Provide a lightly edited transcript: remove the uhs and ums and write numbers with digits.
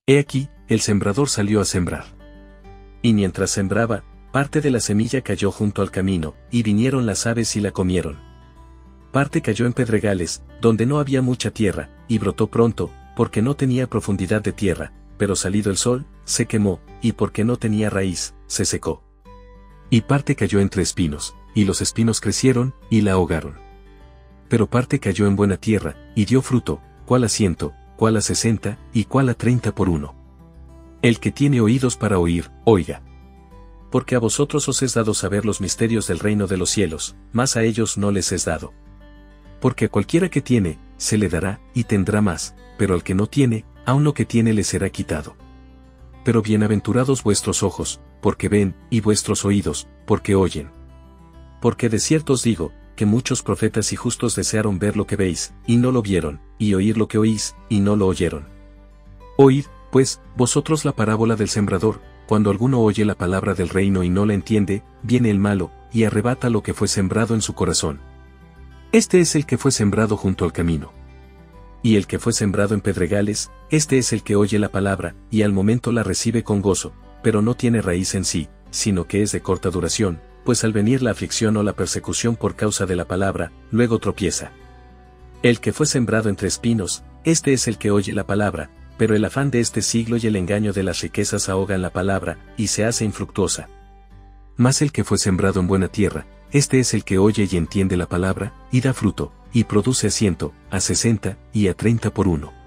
He aquí, el sembrador salió a sembrar. Y mientras sembraba, parte de la semilla cayó junto al camino, y vinieron las aves y la comieron. Parte cayó en pedregales, donde no había mucha tierra, y brotó pronto, porque no tenía profundidad de tierra, pero salido el sol, se quemó, y porque no tenía raíz, se secó. Y parte cayó entre espinos, y los espinos crecieron, y la ahogaron. Pero parte cayó en buena tierra, y dio fruto, cuál a 100, cuál a 60, y cuál a 30 por uno. El que tiene oídos para oír, oiga. Porque a vosotros os es dado saber los misterios del reino de los cielos, mas a ellos no les es dado. Porque a cualquiera que tiene, se le dará, y tendrá más, pero al que no tiene, aun lo que tiene le será quitado. Pero bienaventurados vuestros ojos, porque ven, y vuestros oídos, porque oyen. Porque de cierto os digo, que muchos profetas y justos desearon ver lo que veis, y no lo vieron, y oír lo que oís, y no lo oyeron. Oíd, pues, vosotros la parábola del sembrador. Cuando alguno oye la palabra del reino y no la entiende, viene el malo, y arrebata lo que fue sembrado en su corazón. Este es el que fue sembrado junto al camino. Y el que fue sembrado en pedregales, este es el que oye la palabra, y al momento la recibe con gozo, pero no tiene raíz en sí, sino que es de corta duración, pues al venir la aflicción o la persecución por causa de la palabra, luego tropieza. El que fue sembrado entre espinos, este es el que oye la palabra, pero el afán de este siglo y el engaño de las riquezas ahogan la palabra, y se hace infructuosa. Mas el que fue sembrado en buena tierra, este es el que oye y entiende la palabra, y da fruto, y produce a 100, a 60, y a 30 por uno.